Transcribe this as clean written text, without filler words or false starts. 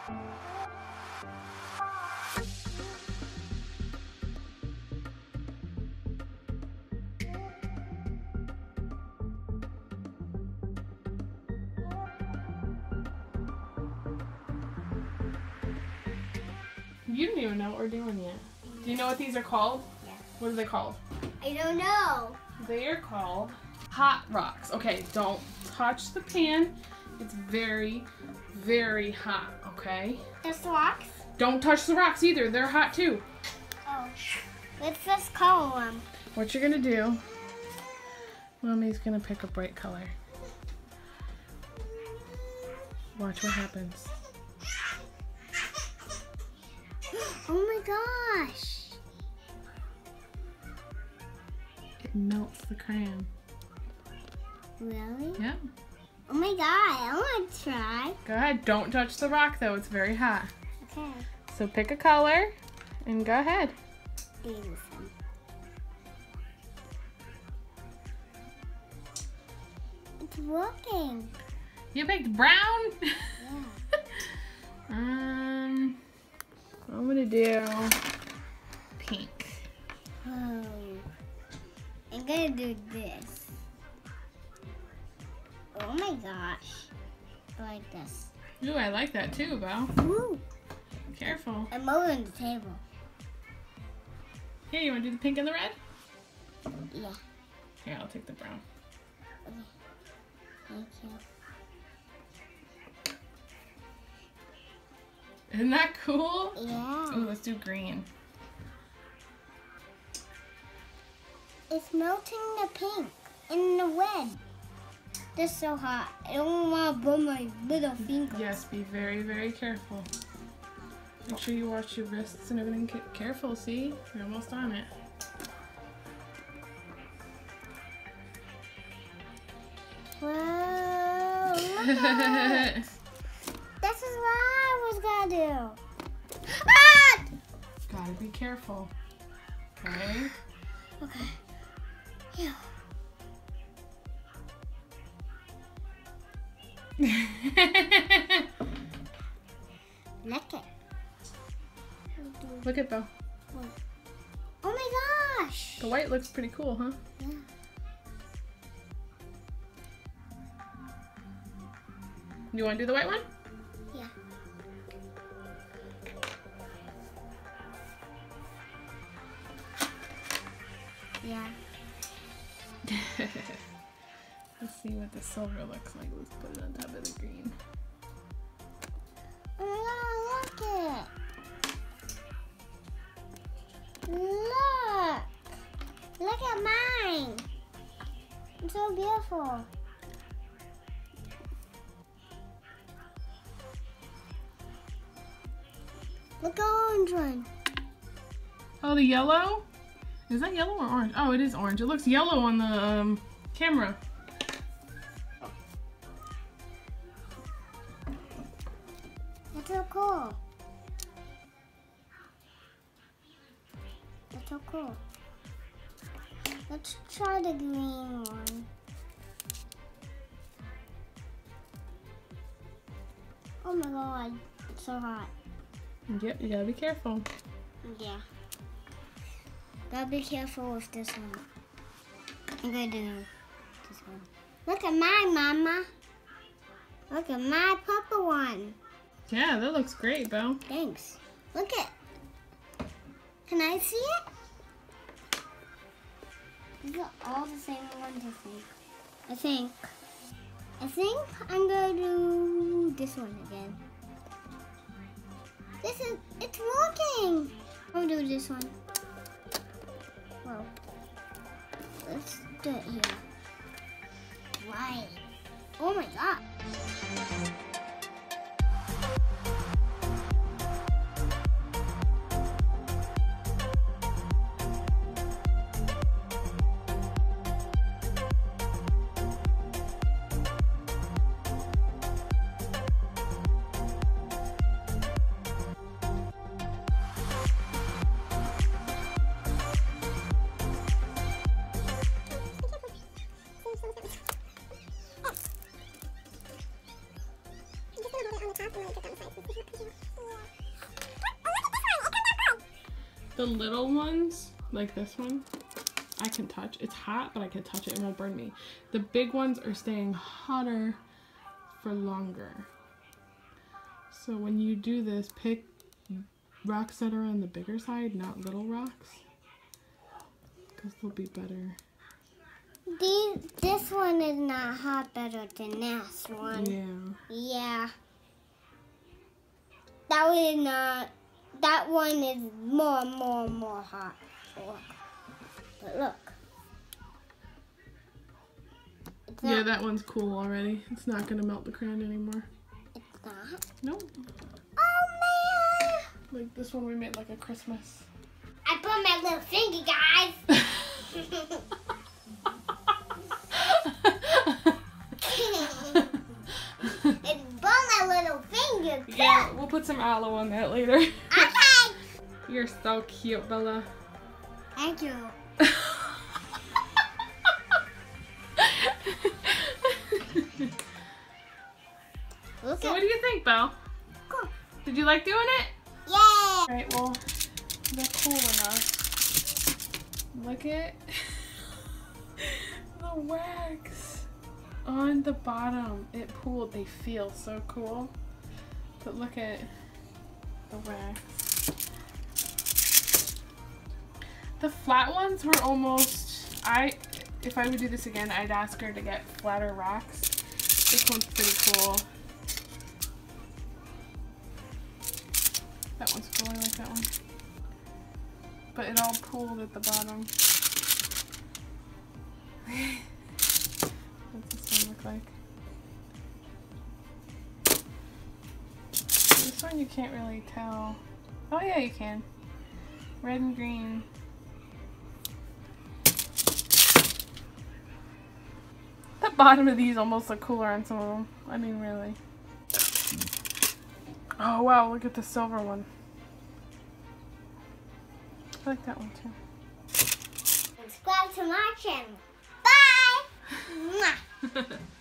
You don't even know what we're doing yet. Do you know what these are called? Yeah. What are they called? I don't know. They are called hot rocks. Okay, don't touch the pan. It's very, very hot, okay? Just rocks? Don't touch the rocks either. They're hot too. Oh. Let's just color them. What you're gonna do, Mommy's gonna pick a bright color. Watch what happens. Oh my gosh. It melts the crayon. Really? Yeah. Oh my god, I want to try. Go ahead. Don't touch the rock though. It's very hot. Okay. So pick a color and go ahead. Davidson. It's working. You picked brown? Yeah. I'm gonna do pink. Oh. I'm gonna do this. Oh my gosh. I like this. Ooh, I like that too, Bo. Ooh. Careful. I'm moving the table. Here, you wanna do the pink and the red? Yeah. Here, I'll take the brown. Okay. Thank you. Isn't that cool? Yeah. Ooh, let's do green. It's melting the pink and the red. This is so hot. I don't want to burn my little fingers. Yes, be very, very careful. Make sure you wash your wrists and everything. Careful, see? You're almost on it. Whoa, look at it. This is what I was gonna do. Ah! Gotta be careful. Okay? Okay. Yeah. Look it. Look at Bo. Oh my gosh. The white looks pretty cool, huh? Yeah. You want to do the white one? Yeah. Yeah. Let's see what the silver looks like. Let's put it on top of the green. Oh my God, look it. Look. Look at mine. It's so beautiful. Look at the orange one. Oh, the yellow? Is that yellow or orange? Oh, it is orange. It looks yellow on the camera. That's so cool. That's so cool. Let's try the green one. Oh my god, it's so hot. Yep, you gotta be careful. Yeah. Gotta be careful with this one. I'm gonna do this one. Look at mine, Mama. Look at my purple one. Yeah, that looks great, Bo. Thanks. Look at. Can I see it? These are all the same ones, I think. I think I'm gonna do this one again. It's working. I'm gonna do this one. Whoa. Let's do it here. Right. Oh my god. The little ones, like this one, I can touch. It's hot, but I can touch it. It won't burn me. The big ones are staying hotter for longer. So when you do this, pick rocks that are on the bigger side, not little rocks, because they'll be better. This one is not hot better than this one. Yeah. Yeah. That one is not. That one is more hot. Look. But look. It's Yeah, not, that one's cool already. It's not gonna melt the crayon anymore. it's not. No. Oh man! Like this one we made like a Christmas. I put my little finger, guys. It's burned my little finger. Yeah, we'll put some aloe on that later. Okay. You're so cute, Bella. Thank you. Look So at what do you think, Belle? cool. Did you like doing it? Yeah. Alright, well, they're cool enough. Look at the wax on the bottom. It pooled. They feel so cool. But look at the wax. The flat ones were almost, if I would do this again, I'd ask her to get flatter rocks. This one's pretty cool. That one's cool, I like that one. But it all pooled at the bottom. What's this one look like? This one you can't really tell. Oh yeah, you can. Red and green. The bottom of these almost look cooler on some of them. I mean, really. Oh wow, look at the silver one. I like that one too. Subscribe to my channel. Bye. Mwah.